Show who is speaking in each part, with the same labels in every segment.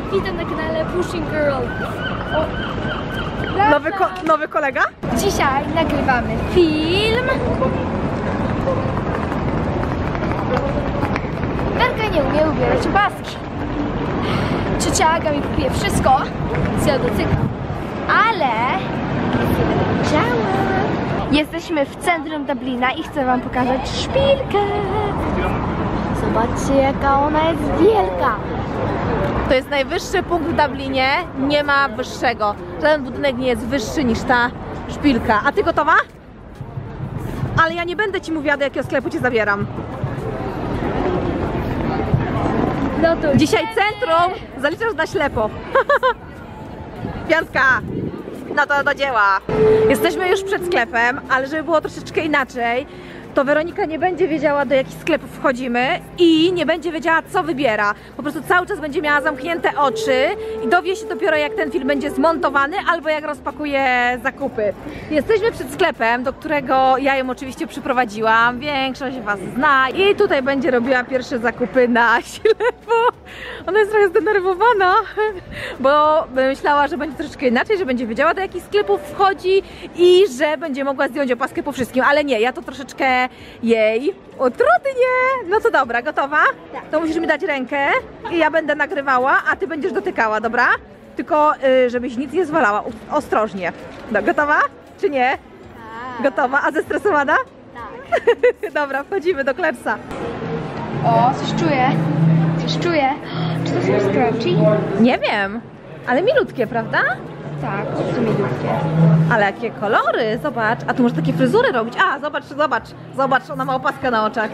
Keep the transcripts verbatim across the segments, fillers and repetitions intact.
Speaker 1: witam na kanale Pushing Girl. O,
Speaker 2: nowy, ko nowy kolega?
Speaker 1: dzisiaj nagrywamy film. Werka nie umie ubierać opaski. Ciocia Aga mi kupuje wszystko, co ja dotykam. Ale działa. Jesteśmy w centrum Dublina i chcę wam pokazać szpilkę. Zobaczcie, jaka ona jest wielka.
Speaker 2: To jest najwyższy punkt w Dublinie, nie ma wyższego. Żaden budynek nie jest wyższy niż ta szpilka. A ty gotowa? Ale ja nie będę ci mówiła, do jakiego sklepu cię zabieram.
Speaker 1: No to
Speaker 2: dzisiaj centrum zaliczasz na ślepo. Piątka. No to do dzieła. Jesteśmy już przed sklepem, ale żeby było troszeczkę inaczej, to Weronika nie będzie wiedziała, do jakich sklepów wchodzimy i nie będzie wiedziała, co wybiera. Po prostu cały czas będzie miała zamknięte oczy i dowie się dopiero, jak ten film będzie zmontowany albo jak rozpakuje zakupy. Jesteśmy przed sklepem, do którego ja ją oczywiście przyprowadziłam. Większość was zna i tutaj będzie robiła pierwsze zakupy na ślepo. Ona jest trochę zdenerwowana, bo myślała, że będzie troszeczkę inaczej, że będzie wiedziała, do jakich sklepów wchodzi i że będzie mogła zdjąć opaskę po wszystkim, ale nie, ja to troszeczkę jej utrudnię. No to dobra, gotowa?
Speaker 1: Tak.
Speaker 2: To musisz mi dać rękę i ja będę nagrywała, a ty będziesz dotykała, dobra? Tylko y, żebyś nic nie zwalała, ostrożnie. No, gotowa? Czy nie?
Speaker 1: Tak.
Speaker 2: Gotowa? A zestresowana?
Speaker 1: Tak.
Speaker 2: Dobra, wchodzimy do Claire'sa.
Speaker 1: O, coś czuję. Coś czuję. Czy to są scrunchie?
Speaker 2: Nie wiem, ale milutkie, prawda?
Speaker 1: Tak, to milutkie.
Speaker 2: Ale jakie kolory, zobacz. A tu może takie fryzury robić. A, zobacz, zobacz, zobacz, ona ma opaskę na oczach.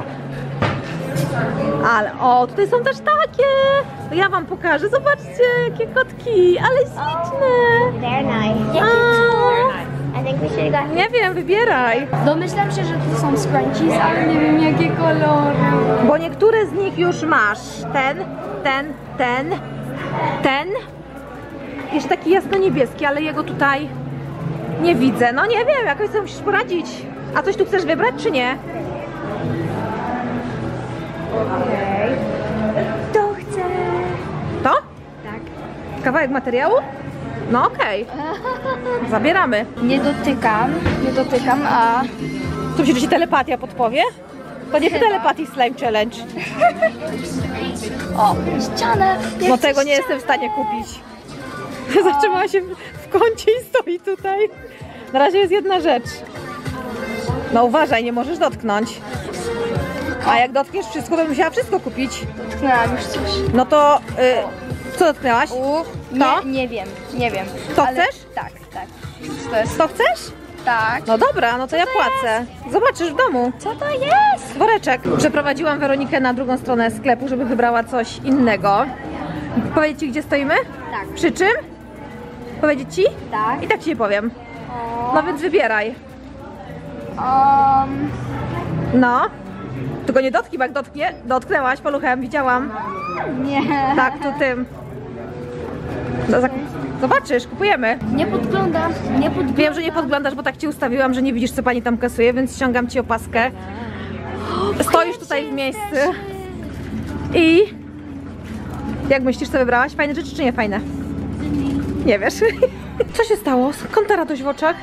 Speaker 2: Ale, o, tutaj są też takie. To ja wam pokażę, zobaczcie, jakie kotki, ale śliczne.
Speaker 3: They're nice.
Speaker 2: A,
Speaker 3: I think we should have got.
Speaker 2: nie wiem, wybieraj.
Speaker 1: Domyślam się, że to są scrunchies, ale nie wiem jakie kolory.
Speaker 2: Bo niektóre z nich już masz. Ten, ten, ten, ten. Jeszcze taki jasno-niebieski, ale jego tutaj nie widzę. No nie wiem, jakoś sobie musisz poradzić. A coś tu chcesz wybrać, czy nie?
Speaker 1: Okej. To chcę.
Speaker 2: To?
Speaker 1: Tak.
Speaker 2: Kawałek materiału? No okej. Okay. Zabieramy.
Speaker 1: Nie dotykam, nie dotykam, a...
Speaker 2: Tu myślisz, że ci telepatia podpowie? To nie
Speaker 1: Chyba.
Speaker 2: telepatii slime challenge.
Speaker 1: O, ścianę.
Speaker 2: No tego nie jestem w stanie kupić. Zatrzymała się w kącie i stoi tutaj. Na razie jest jedna rzecz. No uważaj, nie możesz dotknąć. A jak dotkniesz wszystko, to bym musiała wszystko kupić.
Speaker 1: Dotknęłam już coś.
Speaker 2: No to... Y, co dotknęłaś?
Speaker 1: Uff,
Speaker 2: To?
Speaker 1: nie, nie wiem, nie wiem.
Speaker 2: To
Speaker 1: ale...
Speaker 2: chcesz?
Speaker 1: Tak, tak. Co to jest?
Speaker 2: To chcesz?
Speaker 1: Tak.
Speaker 2: No dobra, no to ja płacę. Zobaczysz w domu.
Speaker 1: Co to jest?
Speaker 2: Woreczek. Przeprowadziłam Weronikę na drugą stronę sklepu, żeby wybrała coś innego. Powiedzieć ci, gdzie stoimy?
Speaker 1: Tak.
Speaker 2: Przy czym? Powiedzieć ci?
Speaker 1: Tak.
Speaker 2: I tak ci nie powiem.
Speaker 1: O,
Speaker 2: No więc wybieraj.
Speaker 1: um,
Speaker 2: No. Tylko nie dotknij, bo jak dotknie, dotknęłaś paluchem, widziałam.
Speaker 1: nie.
Speaker 2: Tak, tu tym. No, zak- Zobaczysz, kupujemy.
Speaker 1: Nie podglądam, nie podglądam.
Speaker 2: Wiem, że nie podglądasz, bo tak ci ustawiłam, że nie widzisz, co pani tam kasuje, więc ściągam ci opaskę. Stoisz tutaj w miejscu. I... Jak myślisz, co wybrałaś? Fajne rzeczy, czy nie fajne? Nie wiesz. Co się stało? Skąd ta radość w oczach?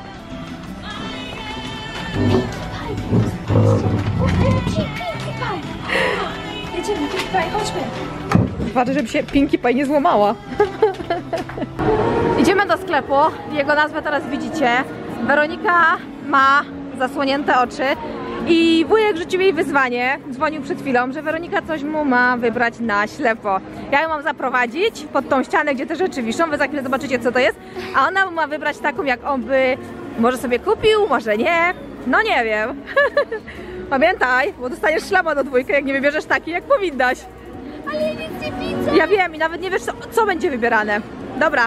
Speaker 1: Jedziemy, Pinkie Pie, chodźmy.
Speaker 2: Uważaj, żeby się Pinkie Pie nie złamała. Idziemy do sklepu. Jego nazwę teraz widzicie. Weronika ma zasłonięte oczy. I wujek rzucił jej wyzwanie, dzwonił przed chwilą, że Weronika coś mu ma wybrać na ślepo. Ja ją mam zaprowadzić pod tą ścianę, gdzie te rzeczy wiszą, wy za chwilę zobaczycie, co to jest. A ona ma wybrać taką, jak on by może sobie kupił, może nie. No nie wiem. Pamiętaj, bo dostaniesz szlama do dwójkę, jak nie wybierzesz takiej, jak powinnaś.
Speaker 1: Ale ja nic nie widzę.
Speaker 2: Ja wiem i nawet nie wiesz, co, co będzie wybierane. Dobra.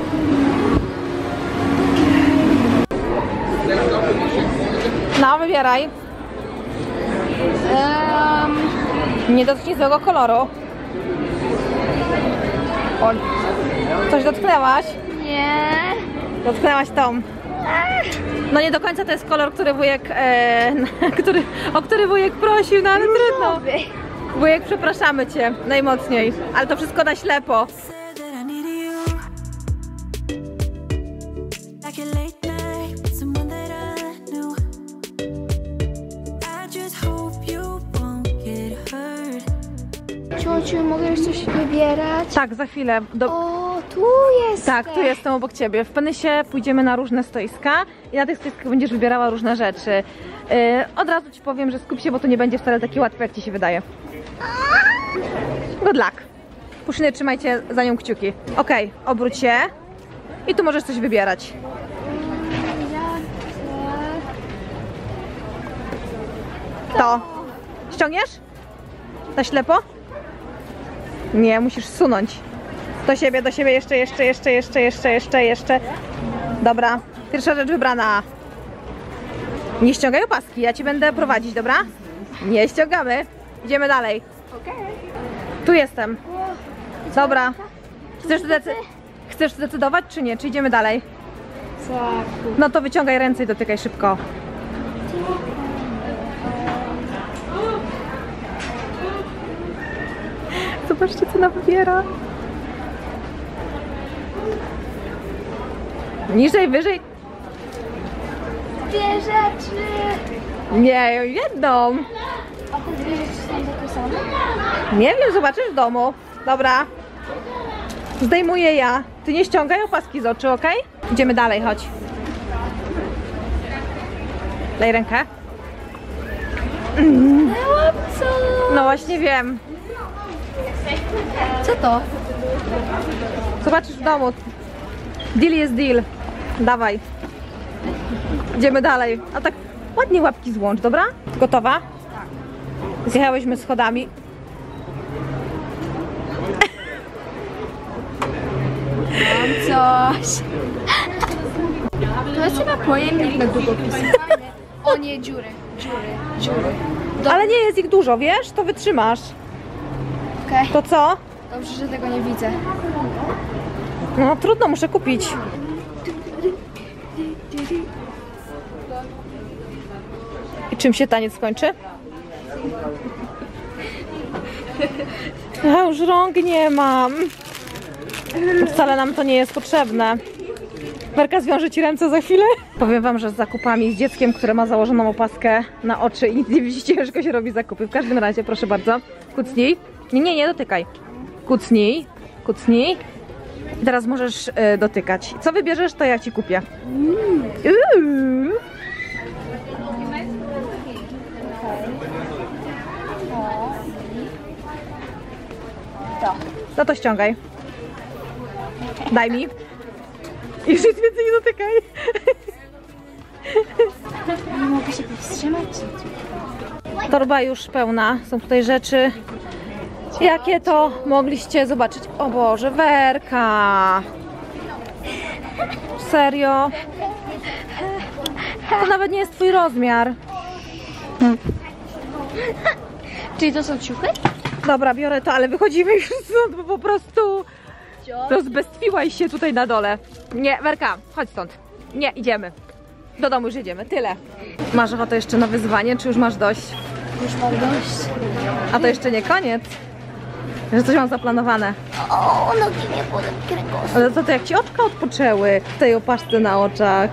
Speaker 2: No, wybieraj.
Speaker 1: Um,
Speaker 2: Nie dotknij złego koloru. O, coś dotknęłaś?
Speaker 1: nie.
Speaker 2: Dotknęłaś tą. No nie do końca to jest kolor, który wujek, e, który, o który wujek prosił, no ale trudno. Wujek, przepraszamy cię najmocniej, ale to wszystko na ślepo.
Speaker 4: Said that I
Speaker 1: Czy mogę już coś wybierać?
Speaker 2: Tak, za chwilę. Do...
Speaker 1: O, tu jest.
Speaker 2: Tak, tu jestem obok ciebie. W Penysie pójdziemy na różne stoiska i na tych stoiskach będziesz wybierała różne rzeczy. Yy, od razu ci powiem, że skup się, bo to nie będzie wcale takie łatwe, jak ci się wydaje. Good luck. Puszyny, trzymajcie za nią kciuki. Okej, okay, obróć się i tu możesz coś wybierać. To. Ściągniesz? Na ślepo? Nie, musisz sunąć. Do siebie, do siebie, jeszcze, jeszcze, jeszcze, jeszcze, jeszcze, jeszcze, jeszcze. Dobra, pierwsza rzecz wybrana. Nie ściągaj opaski, ja ci będę prowadzić, dobra? Nie ściągamy. Idziemy dalej. Tu jestem. Dobra. Chcesz, decy Chcesz zdecydować, czy nie? Czy idziemy dalej? No to wyciągaj ręce i dotykaj szybko. Zobaczcie, co ona wybiera. Niżej, wyżej.
Speaker 1: Dwie rzeczy.
Speaker 2: Nie, jedną.
Speaker 1: A te dwie rzeczy są takie same?
Speaker 2: Nie wiem, zobaczysz w domu. Dobra. Zdejmuję ja. Ty nie ściągaj opaski z oczu, ok? Idziemy dalej, chodź. Daj rękę.
Speaker 1: Mm. Co?
Speaker 2: No właśnie wiem.
Speaker 1: Co to?
Speaker 2: Zobaczysz w domu. Deal jest deal. Dawaj. Idziemy dalej. A tak ładnie łapki złącz, dobra? Gotowa? Tak. Zjechałyśmy schodami.
Speaker 1: Mam coś. To jest chyba pojemnik na długopisy. O nie, dziury, dziury, dziury. Do...
Speaker 2: Ale nie jest ich dużo, wiesz? To wytrzymasz.
Speaker 1: Okej.
Speaker 2: To co?
Speaker 1: Dobrze, że tego nie widzę.
Speaker 2: No trudno, muszę kupić. I czym się taniec skończy? Ja już rąk nie mam. Wcale nam to nie jest potrzebne. Werka zwiąże ci ręce za chwilę. Powiem wam, że z zakupami, z dzieckiem, które ma założoną opaskę na oczy i nic nie widzicie, ciężko się robi zakupy. W każdym razie, proszę bardzo, kucnij. Nie, nie, nie dotykaj. Kucnij, kucnij. I teraz możesz y, dotykać. Co wybierzesz, to ja ci kupię. Mm.
Speaker 1: To.
Speaker 2: No to ściągaj. Daj mi. Już nic więcej nie dotykaj.
Speaker 1: Nie mogę się powstrzymać.
Speaker 2: Torba już pełna. Są tutaj rzeczy. Jakie to mogliście zobaczyć? O Boże, Werka. Serio? To nawet nie jest twój rozmiar.
Speaker 1: Czyli to są ciuchy?
Speaker 2: Dobra, biorę to, ale wychodzimy już stąd, bo po prostu rozbestwiłaś się tutaj na dole. Nie, Werka, chodź stąd. Nie, idziemy. Do domu już jedziemy, tyle. Masz ochotę jeszcze na wyzwanie, czy już masz dość?
Speaker 1: Już mam dość.
Speaker 2: A to jeszcze nie koniec. Że coś mam zaplanowane.
Speaker 1: O, nogi mnie bolą, kręgosłup.
Speaker 2: Ale to, to jak ci oczka odpoczęły w tej opaszce na oczach.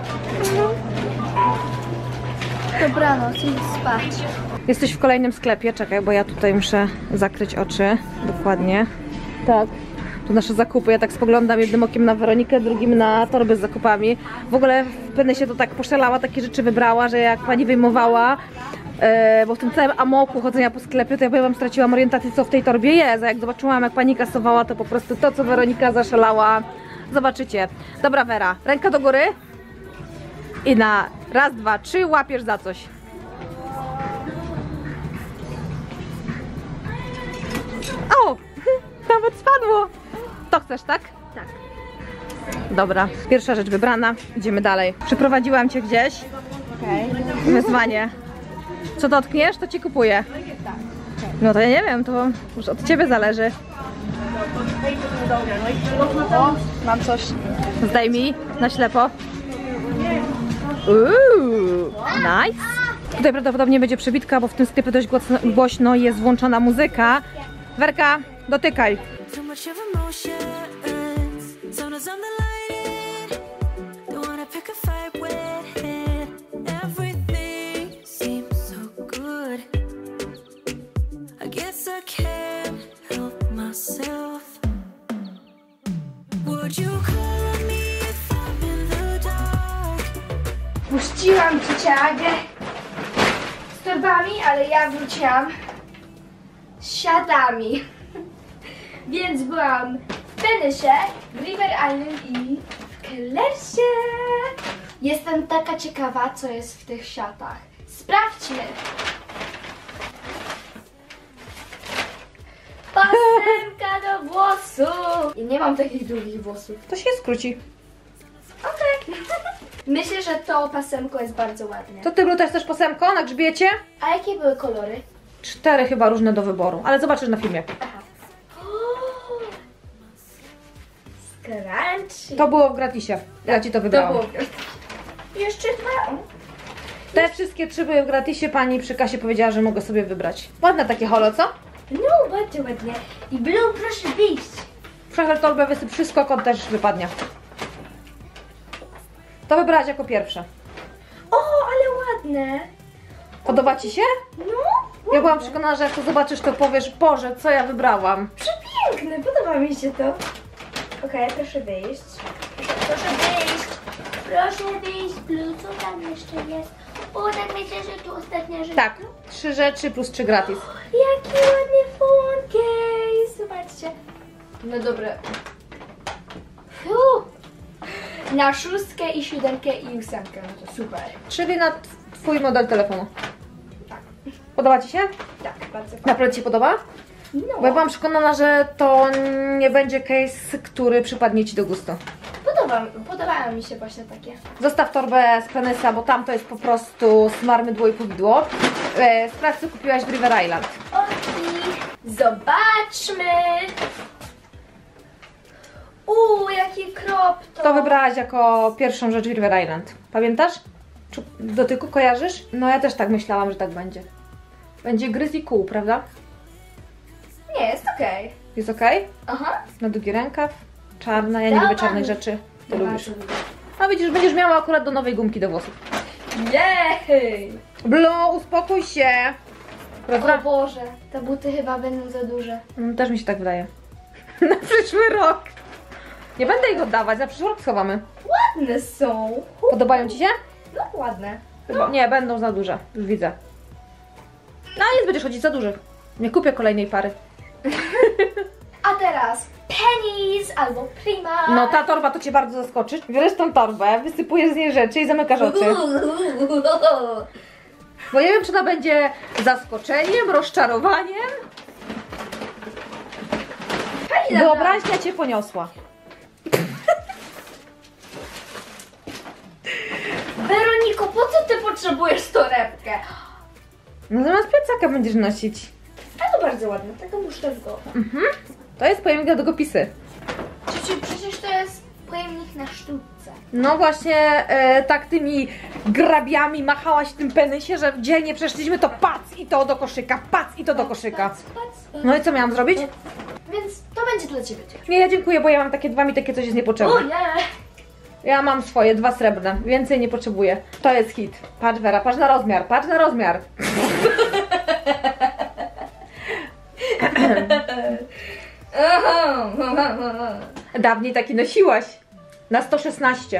Speaker 1: Dobranoc, idź spać.
Speaker 2: Jesteś w kolejnym sklepie, czekaj, bo ja tutaj muszę zakryć oczy. Dokładnie. Tak. Tu nasze zakupy, ja tak spoglądam jednym okiem na Weronikę, drugim na torby z zakupami. W ogóle w Penysie to tak poszalała, takie rzeczy wybrała, że jak pani wyjmowała, e, bo w tym całym amoku chodzenia po sklepie, to ja powiem wam, straciłam orientację, co w tej torbie jest. A jak zobaczyłam, jak pani kasowała, to po prostu to, co Weronika zaszalała. Zobaczycie. Dobra, Wera, ręka do góry. I na raz, dwa, trzy łapiesz za coś. O! Nawet spadło! To chcesz, tak?
Speaker 1: Tak.
Speaker 2: Dobra, pierwsza rzecz wybrana. Idziemy dalej. Przyprowadziłam cię gdzieś.
Speaker 1: Okej.
Speaker 2: Wyzwanie. Co dotkniesz, to ci kupuję. No to ja nie wiem, to już od ciebie zależy.
Speaker 1: O, mam coś.
Speaker 2: Zdaj mi na ślepo. Uuu, nice. Tutaj prawdopodobnie będzie przebitka, bo w tym sklepie dość głośno, głośno jest włączona muzyka. Werka, dotykaj.
Speaker 4: Too much of emotions, zones on the line. Don't wanna pick a fight with it. Everything seems so good. I guess I can't help
Speaker 1: ciociagę z torbami, ale ja wróciłam z siatami. Więc byłam w Penysie, w River Island i w Kellersie. Jestem taka ciekawa, co jest w tych siatach. Sprawdźmy. Pasemka do włosów. I nie mam takich długich włosów.
Speaker 2: To się skróci.
Speaker 1: Okej. Myślę, że to pasemko jest bardzo ładne.
Speaker 2: To ty Blu też też pasemko na grzbiecie?
Speaker 1: A jakie były kolory?
Speaker 2: Cztery chyba różne do wyboru, ale zobaczysz na filmie.
Speaker 1: Aha. Scrunchy.
Speaker 2: To było w gratisie. Ja ci to
Speaker 1: To
Speaker 2: wybrałam.
Speaker 1: było. Jeszcze dwa.
Speaker 2: Te wszystkie trzy były w gratisie, pani przy kasie powiedziała, że mogę sobie wybrać. Ładne takie holo, co?
Speaker 1: No, bardzo ładnie. I Blue, proszę wyjść.
Speaker 2: Przechyl torbę, wysyp wszystko, kot też wypadnie. To wybrałaś jako pierwsze.
Speaker 1: O, ale ładne.
Speaker 2: Podoba ci się?
Speaker 1: No,
Speaker 2: Ja byłam przekonana, że jak to zobaczysz, to powiesz, Boże, co ja wybrałam.
Speaker 1: przepiękne, podoba mi się to. Okej, proszę wyjść. Proszę wyjść. Proszę wyjść, Blue, co tam jeszcze jest? O, tak myślę, że tu ostatnia rzecz.
Speaker 2: Tak, trzy rzeczy plus trzy gratis.
Speaker 1: Jaki ładny phone case. Zobaczcie. No dobra. Fiu. Na szóstkę i siódemkę i ósemkę, no to super.
Speaker 2: Czyli na t- twój model telefonu.
Speaker 1: Tak.
Speaker 2: Podoba ci się?
Speaker 1: Tak, bardzo fajnie.
Speaker 2: Naprawdę ci się podoba?
Speaker 1: No.
Speaker 2: Bo ja byłam przekonana, że to nie będzie case, który przypadnie ci do gustu.
Speaker 1: Podoba, podobają mi się właśnie takie.
Speaker 2: Zostaw torbę z Penysa, bo tam to jest po prostu smarmydło i powidło. E, sprawdź, co kupiłaś w River Island.
Speaker 1: Okej. Zobaczmy. Uuu, jaki crop top.
Speaker 2: To wybrałaś jako pierwszą rzecz w River Island. Pamiętasz? Czy w dotyku kojarzysz? No ja też tak myślałam, że tak będzie. Będzie gryz i kół, prawda?
Speaker 1: Nie, jest okej.
Speaker 2: Jest ok?
Speaker 1: Aha.
Speaker 2: Na długi rękaw. Czarna, ja nie
Speaker 1: Dobra.
Speaker 2: lubię czarnych rzeczy. Ty lubisz.
Speaker 1: Bardzo lubię.
Speaker 2: A widzisz, będziesz miała akurat do nowej gumki do włosów.
Speaker 1: Jej!
Speaker 2: Blu, uspokój się.
Speaker 1: O
Speaker 2: Rozra-
Speaker 1: Boże, te buty chyba będą za duże.
Speaker 2: Mm, Też mi się tak wydaje. Na przyszły rok. Nie będę ich oddawać, na przyszły rok schowamy.
Speaker 1: Ładne są.
Speaker 2: Podobają ci się?
Speaker 1: No, ładne.
Speaker 2: Chyba. Nie, będą za duże. Już widzę. No nic, będziesz chodzić za dużych. Nie kupię kolejnej pary.
Speaker 1: A teraz Pennies albo Prima.
Speaker 2: No ta torba to cię bardzo zaskoczy. Bierzesz tą torbę, wysypujesz z niej rzeczy i zamykasz oczy. Bo nie wiem, czy to będzie zaskoczeniem, rozczarowaniem.
Speaker 1: Fajna.
Speaker 2: Wyobraźnia cię poniosła.
Speaker 1: Weroniko, po co ty potrzebujesz torebkę?
Speaker 2: No zamiast plecaka będziesz nosić.
Speaker 1: A to bardzo ładne, taka musztardkowa.
Speaker 2: To jest pojemnik na długopisy.
Speaker 1: Przecież, przecież to jest pojemnik na sztuce.
Speaker 2: No właśnie, e, tak tymi grabiami machałaś w tym penysie, że dzielnie przeszliśmy to pac i to do koszyka, pac i to do koszyka.
Speaker 1: Pac, pac, pac.
Speaker 2: No i co miałam zrobić?
Speaker 1: Więc to będzie dla ciebie.
Speaker 2: Nie, ja dziękuję, bo ja mam takie dwa, mi takie coś jest
Speaker 1: O
Speaker 2: niepotrzebne.
Speaker 1: nie!
Speaker 2: Ja mam swoje, dwa srebrne, więcej nie potrzebuję. To jest hit. Patrz Wera, patrz na rozmiar, patrz na rozmiar. Dawniej taki nosiłaś. Na sto szesnaście.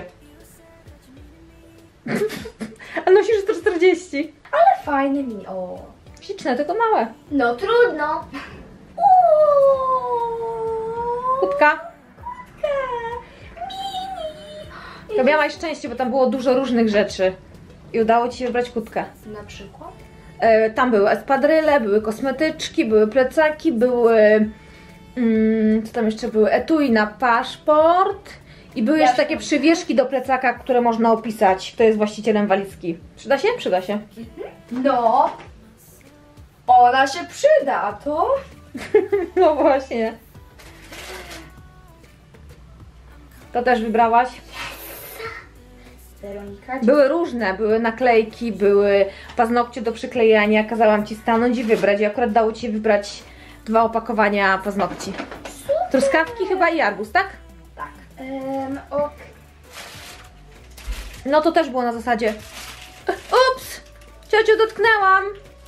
Speaker 2: A nosisz sto czterdzieści.
Speaker 1: Ale fajny mi. O.
Speaker 2: Śliczne, tylko małe.
Speaker 1: No trudno. Uuu.
Speaker 2: Kutka.
Speaker 1: Mini.
Speaker 2: To miałaś szczęście, bo tam było dużo różnych rzeczy. I udało ci się wybrać kutkę.
Speaker 1: Na przykład?
Speaker 2: E, tam były espadryle, były kosmetyczki, były plecaki, były... Mm, co tam jeszcze były? Etui na paszport. I były jeszcze takie przywieszki do plecaka, które można opisać, kto jest właścicielem walizki. Przyda się? Przyda się.
Speaker 1: No. Ona się przyda, a to?
Speaker 2: No właśnie. To też wybrałaś?
Speaker 1: Weronika.
Speaker 2: Były różne, były naklejki, były paznokcie do przyklejania. Kazałam ci stanąć i wybrać. I akurat dało ci się wybrać dwa opakowania paznokci. Truskawki chyba i arbuz, tak?
Speaker 1: Tak. Um, ok.
Speaker 2: No to też było na zasadzie. Ups! Ciociu, dotknęłam!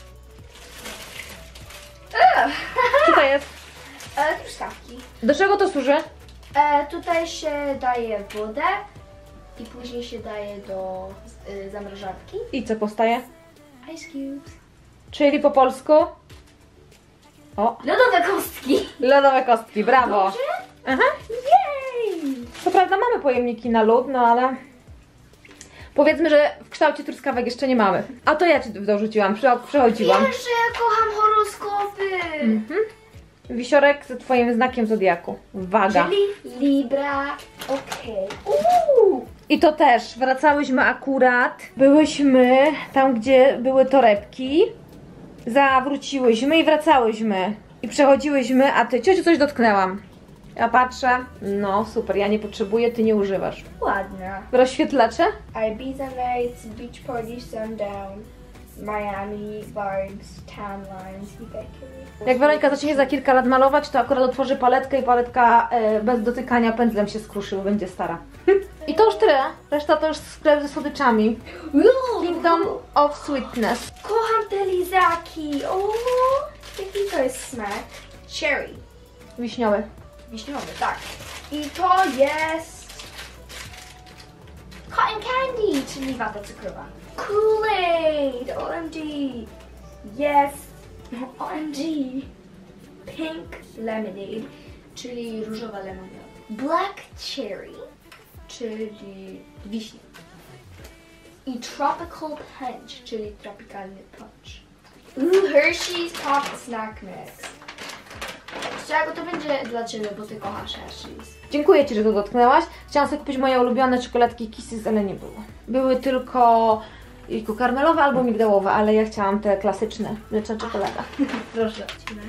Speaker 2: Co to jest?
Speaker 1: E, truskawki.
Speaker 2: Do czego to służy?
Speaker 1: E, tutaj się daje wodę i później się daje do y, zamrażarki.
Speaker 2: I co powstaje?
Speaker 1: Ice cubes.
Speaker 2: Czyli po polsku? O,
Speaker 1: Lodowe kostki.
Speaker 2: lodowe kostki, brawo.
Speaker 1: Dobrze?
Speaker 2: Aha.
Speaker 1: Jej!
Speaker 2: Co prawda mamy pojemniki na lód, no ale powiedzmy, że w kształcie truskawek jeszcze nie mamy. A to ja ci dorzuciłam, prze- przechodziłam.
Speaker 1: Wiesz, że ja kocham horoskopy.
Speaker 2: Mhm. Wisiorek ze twoim znakiem zodiaku. Waga.
Speaker 1: Czyli Libra. Okej. Uuu.
Speaker 2: I to też, wracałyśmy akurat, byłyśmy tam, gdzie były torebki, zawróciłyśmy i wracałyśmy. I przechodziłyśmy, a ty, ciociu, coś dotknęłam. Ja patrzę, no super, ja nie potrzebuję, ty nie używasz.
Speaker 1: Ładna.
Speaker 2: Rozświetlacze?
Speaker 1: Ibiza Nights, Beach Party, Sundown, Miami Vibes, Tan Lines i Bakery.
Speaker 2: Jak Weronika zacznie za kilka lat malować, to akurat otworzy paletkę i paletka e, bez dotykania pędzlem się skruszy, bo będzie stara. I to już tyle, reszta to już sklep ze słodyczami. Kingdom of Sweetness.
Speaker 1: Kocham te lizaki. O, jaki to jest smak? Cherry.
Speaker 2: Wiśniowy.
Speaker 1: Wiśniowy, tak. I to jest cotton candy, czyli wata cukrowa. Kool-Aid, O M G. Yes, O M G. Pink lemonade, czyli różowa lemonada. Black cherry, czyli wiśnia. I tropical punch, czyli tropikalny punch. Ooh, Hershey's Pop Snack Mix. Czego to będzie dla Ciebie, bo Ty kochasz Hershey's.
Speaker 2: Dziękuję Ci, że to dotknęłaś. Chciałam sobie kupić moje ulubione czekoladki Kisses, ale nie było. Były tylko jajko karmelowe albo migdałowe, ale ja chciałam te klasyczne, mleczna czekolada.
Speaker 1: Proszę.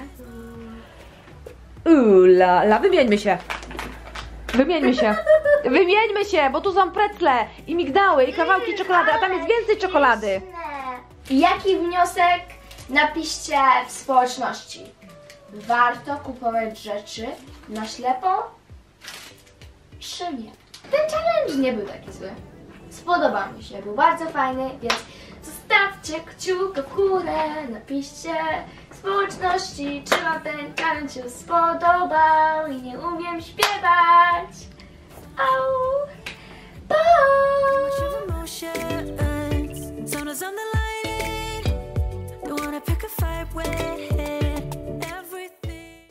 Speaker 2: Uuu, la, la, wymieńmy się. Wymieńmy się. Wymieńmy się, bo tu są precle i migdały i kawałki czekolady, a tam jest więcej czekolady.
Speaker 1: I jaki wniosek napiszcie w społeczności? Warto kupować rzeczy na ślepo? Czy nie? Ten challenge nie był taki zły. Spodobał mi się, był bardzo fajny, więc zostawcie kciuka w górę, napiszcie w społeczności, czy wam ten challenge się spodobał i nie umiem śpiewać. Au! Bye!
Speaker 4: Much of emotion.